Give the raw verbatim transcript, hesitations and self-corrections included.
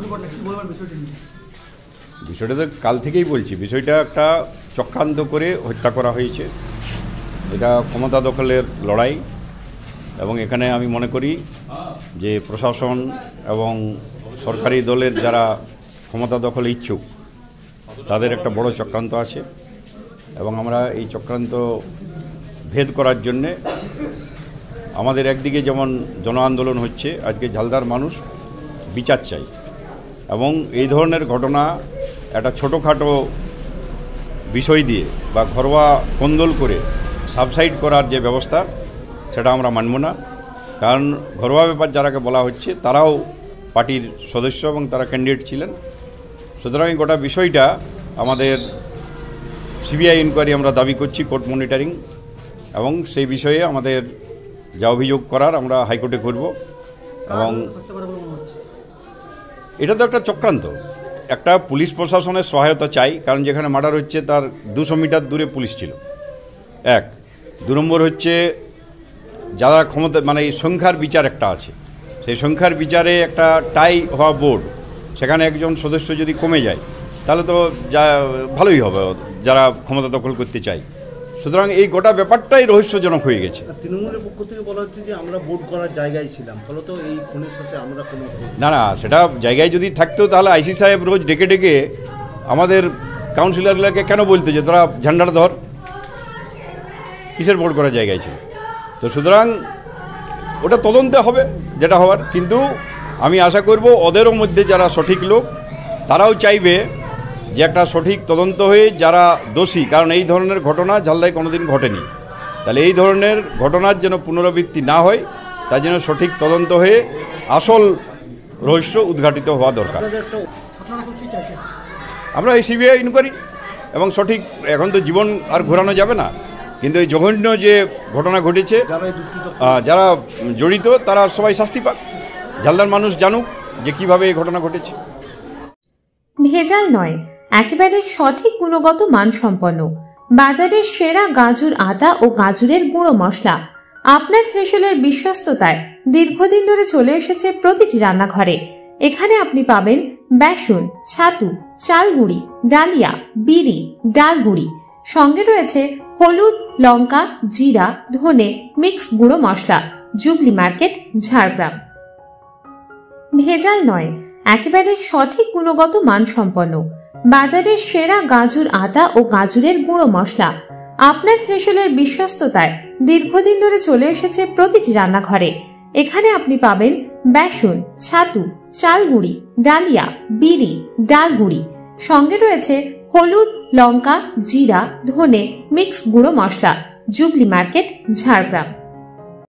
বিষয়টা তো কাল থেকেই বলছি, বিষয়টা একটা চক্রান্ত করে হত্যা করা হয়েছে। এটা ক্ষমতা দখলের লড়াই, এবং এখানে আমি মনে করি যে প্রশাসন এবং সরকারি দলের যারা ক্ষমতা দখলে ইচ্ছুক তাদের একটা বড় চক্রান্ত আছে, এবং আমরা এই চক্রান্ত ভেদ করার জন্যে আমাদের একদিকে যেমন জন আন্দোলন হচ্ছে, আজকে ঝালদার মানুষ বিচার চাই, এবং এই ধরনের ঘটনা একটা ছোটোখাটো বিষয় দিয়ে বা ঘরোয়া কোন্দল করে সাবসাইড করার যে ব্যবস্থা সেটা আমরা মানব না। কারণ ঘরোয়া ব্যাপার যারাকে বলা হচ্ছে তারাও পার্টির সদস্য এবং তারা ক্যান্ডিডেট ছিলেন। সুতরাং গোটা বিষয়টা আমাদের সিবিআই ইনকোয়ারি আমরা দাবি করছি, কোর্ট মনিটরিং, এবং সেই বিষয়ে আমাদের যা অভিযোগ করার আমরা হাইকোর্টে করব। এবং এটা তো একটা চক্রান্ত, একটা পুলিশ প্রশাসনের সহায়তা চাই, কারণ যেখানে মার্ডার হচ্ছে তার দুশো মিটার দূরে পুলিশ ছিল। এক দু নম্বর হচ্ছে যারা ক্ষমতা মানে এই সংখ্যার বিচার একটা আছে, সেই সংখ্যার বিচারে একটা টাই হওয়া বোর্ড, সেখানে একজন সদস্য যদি কমে যায় তাহলে তো যা ভালোই হবে যারা ক্ষমতা দখল করতে চায়। সুতরাং এই গোটা ব্যাপারটাই রহস্যজনক হয়ে গেছে। তৃণমূলের পক্ষ থেকে বলা হচ্ছে যে আমরা ভোট করার জায়গায় ছিলাম, ফলত এই খুনের সাথে আমরা কোনো না না সেটা জায়গায় যদি থাকতো তাহলে আইসি সাহেব রোজ ডেকে ডেকে আমাদের কাউন্সিলরগুলোকে কেন বলতো যে তোরা ঝান্ডার ধর, কিসের ভোট করার জায়গায় ছিল? তো সুতরাং ওটা তদন্তে হবে যেটা হওয়ার, কিন্তু আমি আশা করব ওদেরও মধ্যে যারা সঠিক লোক তারাও চাইবে যে একটা সঠিক তদন্ত হয়ে যারা দোষী, কারণ এই ধরনের ঘটনা ঝালদায় কোনোদিন ঘটেনি, তাহলে এই ধরনের ঘটনার যেন পুনরাবৃত্তি না হয় তার জন্য সঠিক তদন্ত হয়ে আসল রহস্য উদ্ঘাটিত হওয়া দরকার। আমরা এই সিবিআই ইনকোয়ারি এবং সঠিক, এখন তো জীবন আর ঘোরানো যাবে না, কিন্তু এই জঘন্য যে ঘটনা ঘটেছে যারা জড়িত তারা সবাই শাস্তি পাক, ঝালদার মানুষ জানুক যে কিভাবে এই ঘটনা ঘটেছে। ভেজাল নয়, একেবারে সঠিক গুণগত মানসম্পন্ন, বাজারের সেরা গাজর আটা ও গাজরের গুঁড়ো মশলা আপনার হেসেলের বিশ্বস্ততায় দীর্ঘদিন ধরে চলে এসেছে প্রতিটি রান্নাঘরে। এখানে আপনি পাবেন বেসন, ছাতু, চালগুড়ি, ডালিয়া, বিরি, ডালগুড়ি, সঙ্গে রয়েছে হলুদ, লঙ্কা, জিরা, ধনে, মিক্স গুঁড়ো মশলা। Jubilee market, Jhargram. ভেজাল নয়, একেবারে সঠিক গুণগত মানসম্পন্ন, বাজারের সেরা গাজর আটা ও গাজরের গুঁড়ো মশলা আপনার হেসেলের বিশ্বস্ততায় দীর্ঘদিন ধরে চলে এসেছে প্রতিটি রান্নাঘরে। এখানে আপনি পাবেন বেসন, ছাতু, চালগুড়ি, ডালিয়া, বিরি, ডালগুড়ি, সঙ্গে রয়েছে হলুদ, লঙ্কা, জিরা, ধনে, মিক্স গুঁড়ো মশলা। Jubilee market, Jhargram.